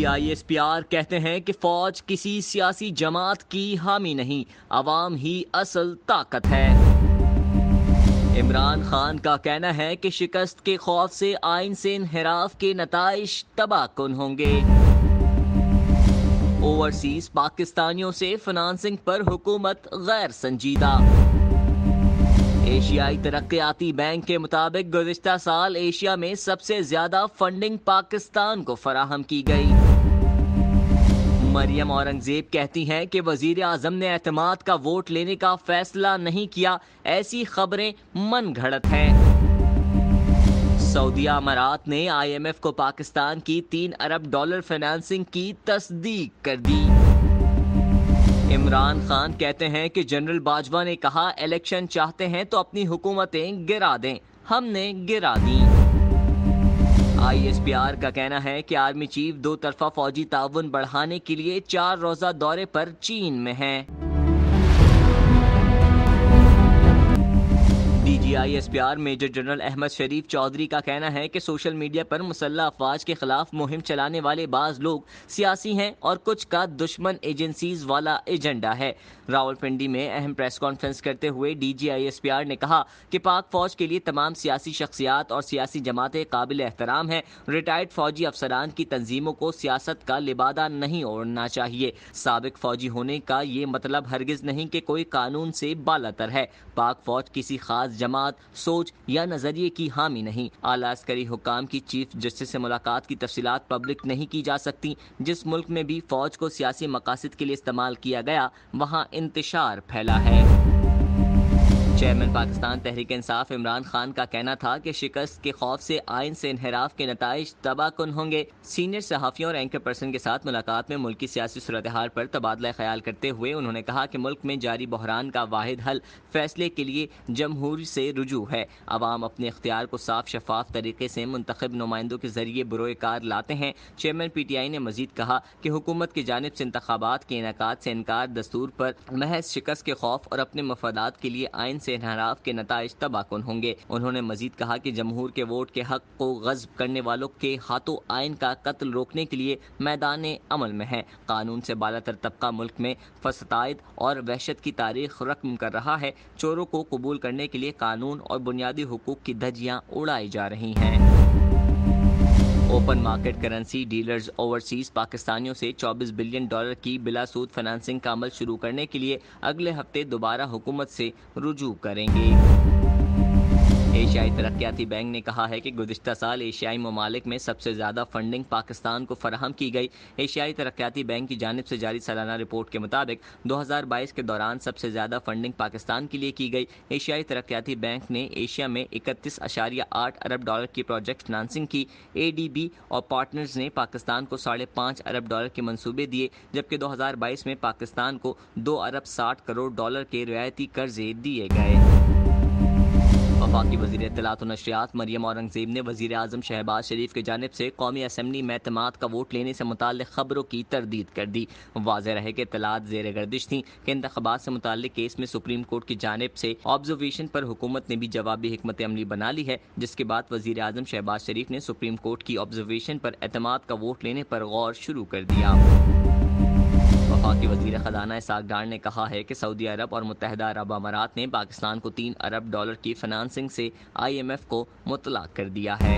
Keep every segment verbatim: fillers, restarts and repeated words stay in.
I S P are کہتے ہیں کہ فوج کسی سیاسی جماعت کی حامی نہیں، عوام ہی اصل طاقت ہے۔ عمران خان کا کہنا ہے کہ شکست کے خوف سے آئین سے انحراف کے نتائج تباہ کن ہوں گے۔ اوورسیز پاکستانیوں سے فنانسنگ پر حکومت غیر سنجیدہ۔ ایشیائی ترقیاتی بینک کے مطابق گزشتہ سال ایشیا میں سب سے زیادہ فنڈنگ پاکستان کو فراہم کی گئی۔ مریم اورنگزیب کہتی ہیں کہ وزیر اعظم نے اعتماد کا ووٹ لینے کا فیصلہ نہیں کیا، ایسی خبریں من گھڑت ہیں۔ سعودیہ امارات نے آئی ایم ایف کو پاکستان کی تین ارب ڈالر فنانسنگ کی تصدیق کر دی۔ عمران خان کہتے ہیں کہ جنرل باجوہ نے کہا الیکشن چاہتے ہیں تو اپنی حکومتیں گرا دیں، ہم نے گرا دیں۔ آئی ایس پی آر کا کہنا ہے کہ آرمی چیف دو طرفہ فوجی تعاون بڑھانے کے لیے چار روزہ دورے پر چین میں ہیں۔ D G I S P R major general Ahmed Sharif Chaudhry کا کہنا ہے کہ سوشل میڈیا پر مسلح افواج کے خلاف مہم چلانے والے بعض لوگ سیاسی ہیں اور کچھ کا دشمن ایجنسیز والا ایجنڈا ہے۔ راولپنڈی میں اہم پریس کانفرنس کرتے ہوئے D G I S P R نے کہا کہ پاک فوج کے لیے تمام سیاسی شخصیات اور سیاسی جماعتیں قابل احترام ہیں۔ ریٹائرڈ فوجی افسران کی تنظیموں کو سیاست کا لبادہ نہیں اوڑھنا چاہیے۔ سابق فوجی ہونے کا یہ مطلب ہرگز نہیں کہ کوئی قانون سے بالاتر ہے۔ پاک فوج کسی خاص جماعت، سوچ یا نظریے کی حامی نہیں۔ اعلیٰ عسکری حکام کی چیف جسٹس سے ملاقات کی تفصیلات پبلک نہیں کی جا سکتی۔ جس ملک میں بھی فوج کو سیاسی مقاصد کے لیے استعمال کیا گیا وہاں انتشار پھیلا ہے۔ چیئرمین پاکستان تحریک انصاف عمران خان کا کہنا تھا کہ شکست کے خوف سے آئین سے انحراف کے نتائج تباہ کن ہوں گے۔ سینئر صحافیوں اور اینکر پرسن کے ساتھ ملاقات میں ملکی سیاسی صورتحال پر تبادلہ خیال کرتے ہوئے انہوں نے کہا کہ ملک میں جاری بحران کا واحد حل فیصلے کے لیے جمہوری سے رجوع ہے۔ عوام اپنے اختیار کو صاف شفاف طریقے سے منتخب نمائندوں کے ذریعے بروئے کار لاتے ہیں۔ چیئرمین پی ٹی آئی نے مزید کہا کہ حکومت کی جانب سے انتخابات کے انعقاد سے انکار دستور پر محض شکست کے خوف اور اپنے مفادات کے لیے آئین سے انحراف کے نتائج تباہ کن ہوں گے۔ انہوں نے مزید کہا کہ جمہور کے ووٹ کے حق کو غصب کرنے والوں کے ہاتھوں آئین کا قتل روکنے کے لیے میدان عمل میں ہے۔ قانون سے بالاتر طبقہ ملک میں فساد اور وحشت کی تاریخ رقم کر رہا ہے۔ چوروں کو قبول کرنے کے لیے قانون اور بنیادی حقوق کی دھجیاں اڑائی جا رہی ہیں۔ Open market currency dealers overseas پاکستانیوں سے چوبیس بلین ڈالر کی بلا سود فنانسنگ کا عمل شروع کرنے کے لیے اگلے ہفتے دوبارہ حکومت سے رجوع کریں گے۔ ایشیائی ترقیاتی بینک نے کہا ہے کہ گزشتہ سال ایشیائی ممالک میں سب سے زیادہ فنڈنگ پاکستان کو فراہم کی گئی۔ ایشیائی ترقیاتی بینک کی جانب سے جاری سالانہ رپورٹ کے مطابق دو ہزار بائیس کے دوران سب سے زیادہ فنڈنگ پاکستان کے لیے کی گئی۔ ایشیائی ترقیاتی بینک نے ایشیا میں اکتیس اشاریہ آٹھ ارب ڈالر کی پروجیکٹ فنانسنگ کی۔ اے ڈی بی اور پارٹنرز نے پاکستان کو ساڑھے پانچ ارب ڈالر کے منصوبے دیے، جبکہ دو ہزار بائیس میں پاکستان کو دو ارب ساٹھ کروڑ ڈالر کے رعایتی قرضے دیے گئے۔ وفاقی وزیر اطلاعات و نشریات مریم اورنگزیب نے وزیر اعظم شہباز شریف کی جانب سے قومی اسمبلی میں اعتماد کا ووٹ لینے سے متعلق خبروں کی تردید کر دی۔ واضح رہے کہ اطلاعات زیر گردش تھیں کہ انتخابات سے متعلق کیس میں سپریم کورٹ کی جانب سے آبزرویشن پر حکومت نے بھی جوابی حکمت عملی بنا لی ہے، جس کے بعد وزیر اعظم شہباز شریف نے سپریم کورٹ کی آبزرویشن پر اعتماد کا ووٹ لینے پر غور شروع کر دیا۔ وفاقی وزیر خزانہ اسحاق ڈار نے کہا ہے کہ سعودی عرب اور متحدہ عرب امارات نے پاکستان کو تین ارب ڈالر کی فنانسنگ سے آئی ایم ایف کو مطلع کر دیا ہے۔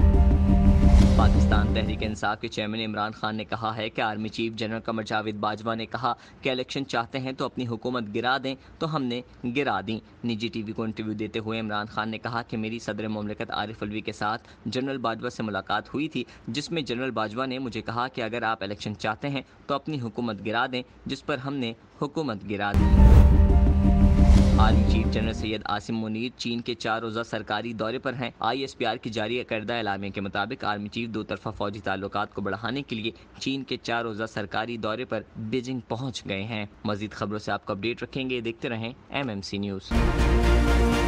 پاکستان تحریک انصاف کے چیئرمین عمران خان نے کہا ہے کہ army chief general Qamar Javed Bajwa نے کہا کہ الیکشن چاہتے ہیں تو اپنی حکومت گرا دیں، تو ہم نے گرا دیں۔ نجی ٹی وی کو انٹرویو دیتے ہوئے عمران خان نے کہا کہ میری صدر مملکت عارف الوی کے ساتھ جنرل باجوہ سے ملاقات ہوئی تھی، جس میں جنرل باجوہ نے مجھے کہا کہ اگر آپ الیکشن چاہتے ہیں تو اپنی حکومت گرا دیں، جس پر ہم نے حکومت گرا دی۔ Army chief general Syed Asim Munir چین کے چار روزہ سرکاری دورے پر ہیں۔ آئی ایس پی آر کی جاری کردہ اعلامیہ کے مطابق آرمی چیف دو طرفہ فوجی تعلقات کو بڑھانے کے لیے چین کے چار روزہ سرکاری دورے پر بیجنگ پہنچ گئے ہیں۔ مزید خبروں سے آپ کو اپڈیٹ رکھیں گے، دیکھتے رہیں ایم ایم سی نیوز۔